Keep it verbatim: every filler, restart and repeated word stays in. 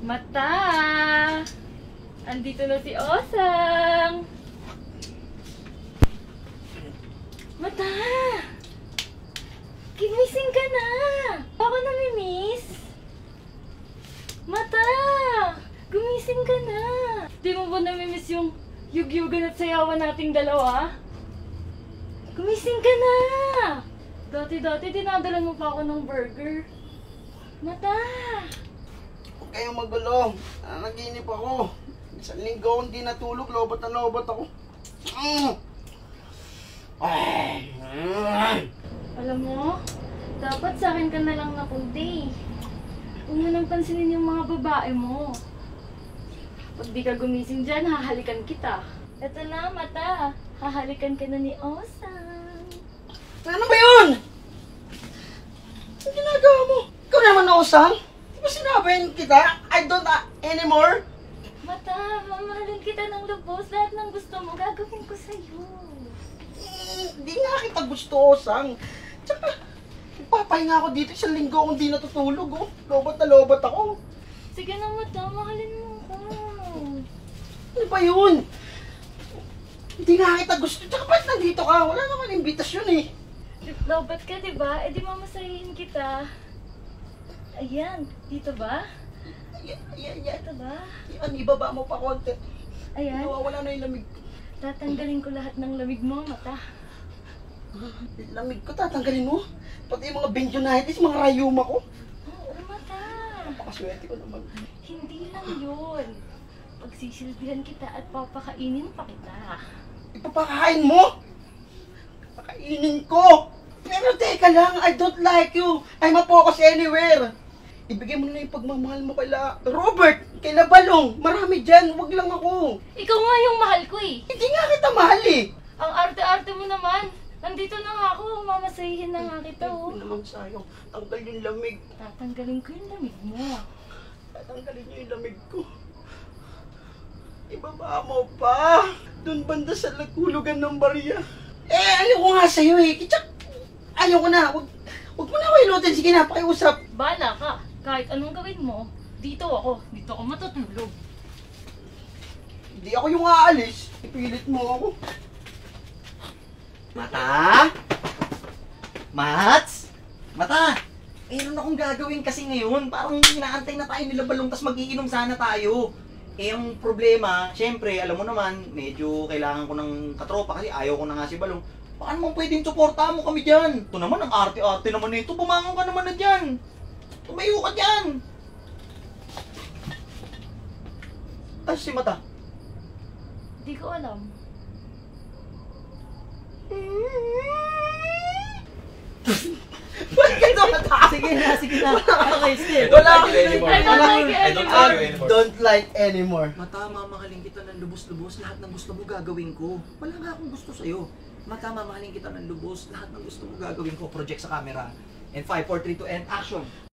Mata! Andito na si Osang! Mata! Gigising ka na! Ako namimiss! Mata! Gumising ka na! Di mo ba namimiss yung yug-yugan at sayawan nating dalawa? Gumising ka na! Dati-dati dinadalan mo pa ako ng burger. Mata! Huwag kayong magulo. Nanaginip ako. Isang linggo akong di natulog. Lobot na lobot ako. Mm. Ay. Mm. Alam mo, dapat sa akin ka na lang napunti. Huwag mo nang pansinin yung mga babae mo. Pag di ka gumising dyan, hahalikan kita. Eto na, Mata. Hahalikan ka na ni Osang. Ano ba yun? Ang ginagawa mo? Ikaw naman, Osang. Di ba sinabihin kita? I don't uh, anymore? Mata, mamahalin kita ng lubos. Lahat ng gusto mo, gagawin ko sa'yo. Hindi nga kita gusto, Osang. Tsaka, nagpapahinga ako dito. Isang linggo akong di natutulog, oh. Lobot na lobot ako. Sige na, Mata. Mahalin mo ko. Ano ba yun? Hindi nga kita gusto. Tsaka ba't nandito ka? Wala naman imbitasyon eh. Lobat ka, diba? E di mamasahin kita. Ayan. Dito ba? Ayan, ayan, ayan. Ito ba? Yan, ibaba mo pa konti. Ayan. Nawawala na yung lamig. Tatanggalin ko lahat ng lamig mo, Mata. Lamig ko, tatanggalin mo. Pati yung mga benjonitis, mga rayuma ko. Oo, Mata. Napakaswerte ko naman. Hindi lang yun. Pagsisilbihan kita at papakainin pa kita. Ipapakain mo? Pakainin ko! Pero teka lang, I don't like you. I'm a focus anywhere. Ibigay mo na yung pagmamahal mo kay La... Robert, kay La Balong. Marami dyan, wag lang ako. Ikaw nga yung mahal ko eh. Hindi nga kita mahal eh. Ang arte-arte mo naman. Nandito na nga ako, mamasahin na nga kita oh. Hindi naman sayang. Tanggal yung lamig. Tatanggalin ko yung lamig mo. Tatanggalin niyo yung lamig ko. Ibaba mo pa. Doon banda sa hulugan ng barya. Eh, ayaw ko nga sa'yo eh. Kitsak, ayaw ko na. Wag, wag mo na ako ilutin. Sige na, pakiusap. Bala ka. Kahit anong gawin mo, dito ako. Dito ako matutulog. Hindi ako yung aalis. Ipilit mo ako. Mata? Mats? Mata? Meron akong gagawin kasi ngayon. Parang inaantay na tayo nila Balong, tas mag-iinom sana tayo. Eh, ang problema, syempre, alam mo naman, medyo kailangan ko ng katropa kasi ayaw ko na nga si Balong. Paano mo pwedeng suportahan mo kami dyan? Ito naman, ang arte-arte naman nito. Bumangon ka naman na dyan. Tumayo ka dyan. Ay, si Mata. Di ko alam. Ba't ka tumata? Sige na, sige na. Okay, still. Wala I don't like it I don't anymore. like you anymore. Don't like anymore. Mata, mamahalin kita ng lubos-lubos. Lahat ng gusto mo gagawin ko. Wala nga akong gusto sa'yo. Mata, mamahalin kita ng lubos. Lahat ng gusto mo gagawin ko. Project sa camera. And five, four, three, two, and action.